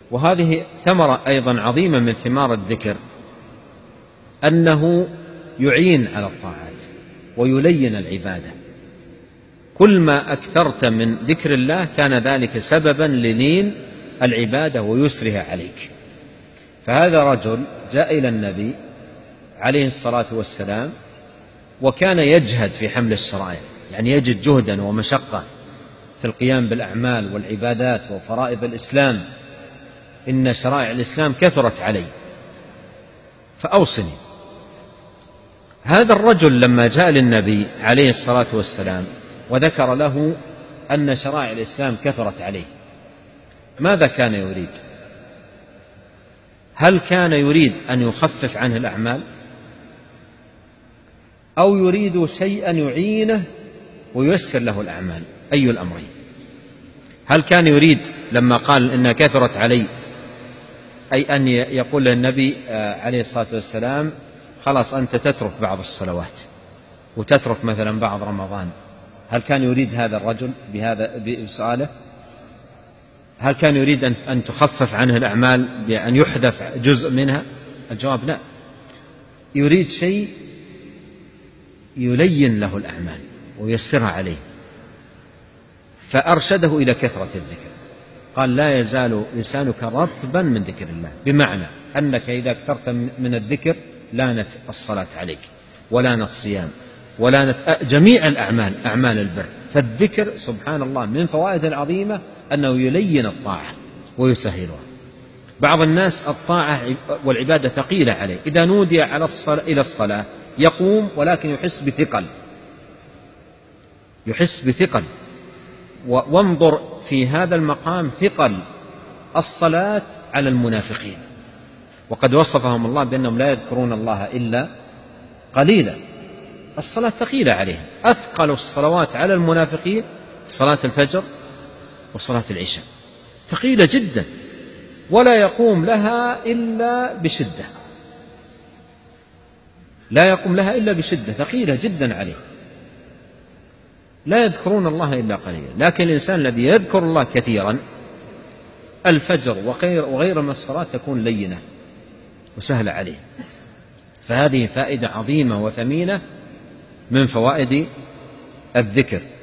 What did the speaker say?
وهذه ثمرة أيضا عظيمة من ثمار الذكر، أنه يعين على الطاعات ويلين العبادة. كل ما أكثرت من ذكر الله كان ذلك سببا للين العبادة ويسرها عليك. فهذا رجل جاء إلى النبي عليه الصلاة والسلام وكان يجهد في حمل الشرائع، يعني يجد جهدا ومشقة في القيام بالأعمال والعبادات وفرائض الإسلام، إن شرائع الإسلام كثرت علي فأوصني. هذا الرجل لما جاء للنبي عليه الصلاة والسلام وذكر له أن شرائع الإسلام كثرت عليه، ماذا كان يريد؟ هل كان يريد أن يخفف عنه الأعمال، أو يريد شيئا يعينه وييسر له الأعمال؟ أي الأمرين؟ هل كان يريد لما قال إنها كثرت علي أي أن يقول للنبي عليه الصلاة والسلام خلاص أنت تترك بعض الصلوات وتترك مثلا بعض رمضان؟ هل كان يريد هذا الرجل بهذا بسؤاله؟ هل كان يريد أن تخفف عنه الأعمال بأن يحذف جزء منها؟ الجواب لا، يريد شيء يلين له الأعمال ويسرها عليه، فأرشده إلى كثرة الذكر. قال لا يزال لسانك رطبا من ذكر الله، بمعنى أنك إذا اكثرت من الذكر لانت الصلاة عليك ولانت الصيام ولانت جميع الأعمال، أعمال البر. فالذكر سبحان الله من فوائد العظيمة أنه يلين الطاعة ويسهلها. بعض الناس الطاعة والعبادة ثقيلة عليه، إذا نودي إلى الصلاة يقوم ولكن يحس بثقل. وانظر في هذا المقام ثقل الصلاة على المنافقين، وقد وصفهم الله بأنهم لا يذكرون الله إلا قليلا. الصلاة ثقيلة عليهم، أثقل الصلوات على المنافقين صلاة الفجر وصلاة العشاء، ثقيلة جدا، ولا يقوم لها إلا بشدة، لا يقوم لها إلا بشدة، ثقيلة جدا عليه، لا يذكرون الله إلا قليلا. لكن الإنسان الذي يذكر الله كثيرا الفجر وغير من الصلاة تكون لينة وسهلة عليه. فهذه فائدة عظيمة وثمينة من فوائد الذكر.